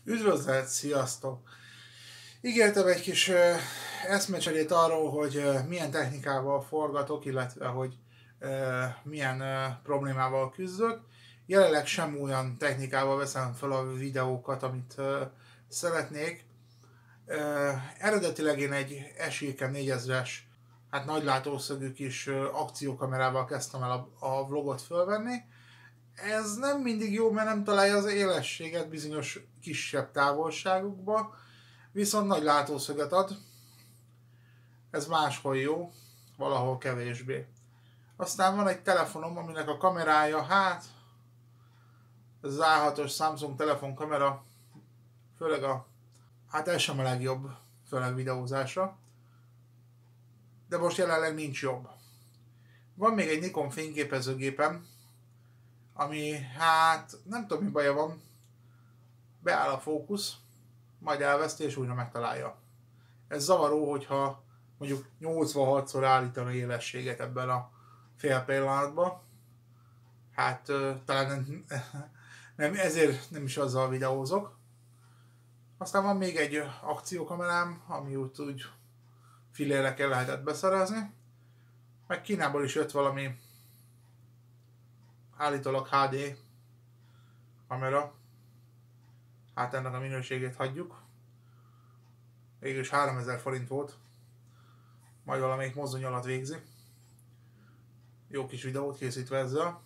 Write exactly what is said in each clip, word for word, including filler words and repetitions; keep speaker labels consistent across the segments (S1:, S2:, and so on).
S1: Üdvözlet, sziasztok! Ígértem egy kis ö, eszmecserét arról, hogy ö, milyen technikával forgatok, illetve hogy ö, milyen ö, problémával küzdök. Jelenleg sem olyan technikával veszem fel a videókat, amit ö, szeretnék. Ö, eredetileg én egy Esilcam négyezres, hát nagy látószögű kis ö, akciókamerával kezdtem el a, a vlogot fölvenni. Ez nem mindig jó, mert nem találja az élességet bizonyos kisebb távolságokba, viszont nagy látószöget ad. Ez máshol jó, valahol kevésbé. Aztán van egy telefonom, aminek a kamerája, hát ez az á hatos Samsung telefonkamera, főleg a, hát ez sem a legjobb, főleg videózásra, de most jelenleg nincs jobb. Van még egy Nikon fényképezőgépem, ami hát nem tudom mi baja van, beáll a fókusz, majd elveszti és újra megtalálja. Ez zavaró, hogyha mondjuk nyolcvanhatszor állítani a élességet ebben a fél pillanatban. Hát talán nem, nem, ezért nem is azzal videózok. Aztán van még egy akciókamerám, ami úgy, úgy fillérekkel lehetett beszerezni. Meg Kínából is jött valami állítólag há dé kamera. Hát ennek a minőségét hagyjuk. Végülis háromezer forint volt. Majd valamelyik mozdony alatt végzi. Jó kis videót készítve ezzel.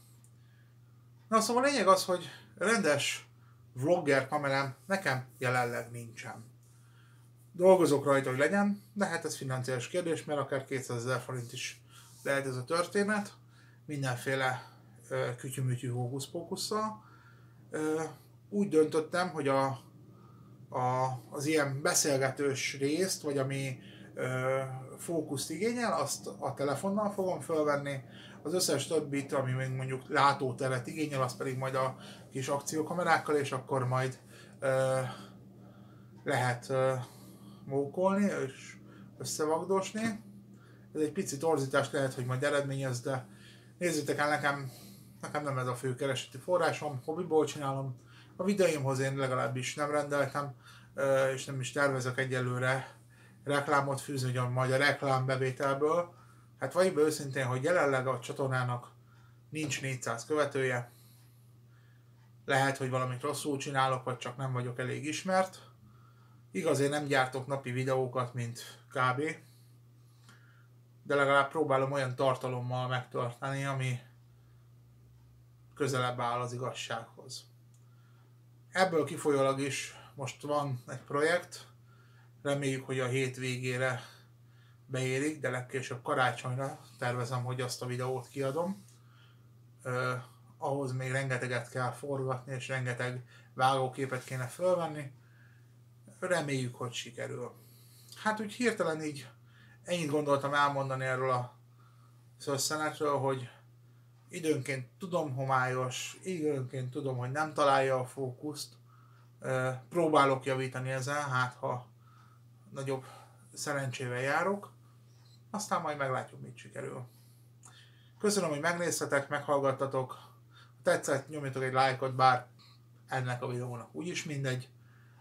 S1: Na szóval a lényeg az, hogy rendes vlogger kamerám nekem jelenleg nincsen. Dolgozok rajta, hogy legyen, de hát ez financiális kérdés, mert akár kétszázezer forint is lehet ez a történet. Mindenféle uh, kütyümütyű hókusz-pókusszal. Uh, úgy döntöttem, hogy a, a, az ilyen beszélgetős részt, vagy ami uh, fókuszt igényel, azt a telefonnal fogom fölvenni. Az összes többit, ami még mondjuk látóteret igényel, az pedig majd a kis akciókamerákkal, és akkor majd uh, lehet uh, mókolni és összevagdosni. Ez egy pici torzítást lehet, hogy majd eredményez, de nézzétek el, nekem, nekem nem ez a fő kereseti forrásom, hobbiból csinálom. A videóimhoz én legalábbis nem rendeltem, uh, és nem is tervezek egyelőre reklámot fűzni, hogy majd a reklámbevételből. Hát vagy be őszintén, hogy jelenleg a csatornának nincs négyszáz követője. Lehet, hogy valamit rosszul csinálok, vagy csak nem vagyok elég ismert. Igaz, én nem gyártok napi videókat, mint kb. De legalább próbálom olyan tartalommal megtartani, ami közelebb áll az igazsághoz. Ebből kifolyólag is most van egy projekt, reméljük, hogy a hét végére beérik, de legkésőbb karácsonyra tervezem, hogy azt a videót kiadom. Uh, ahhoz még rengeteget kell forgatni, és rengeteg vágóképet kéne fölvenni. Reméljük, hogy sikerül. Hát úgy hirtelen így ennyit gondoltam elmondani erről a szösszenetről, hogy időnként tudom homályos, időnként tudom, hogy nem találja a fókuszt. Uh, próbálok javítani ezen, hát ha nagyobb szerencsével járok. Aztán majd meglátjuk, mit sikerül. Köszönöm, hogy megnéztetek, meghallgattatok. Ha tetszett, nyomjatok egy lájkot, bár ennek a videónak úgyis mindegy.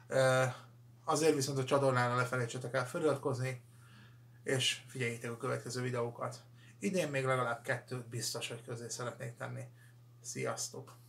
S1: Azért viszont a csatornára ne felejtsetek el feliratkozni, és figyeljétek a következő videókat. Idén még legalább kettőt biztos, hogy közé szeretnék tenni. Sziasztok!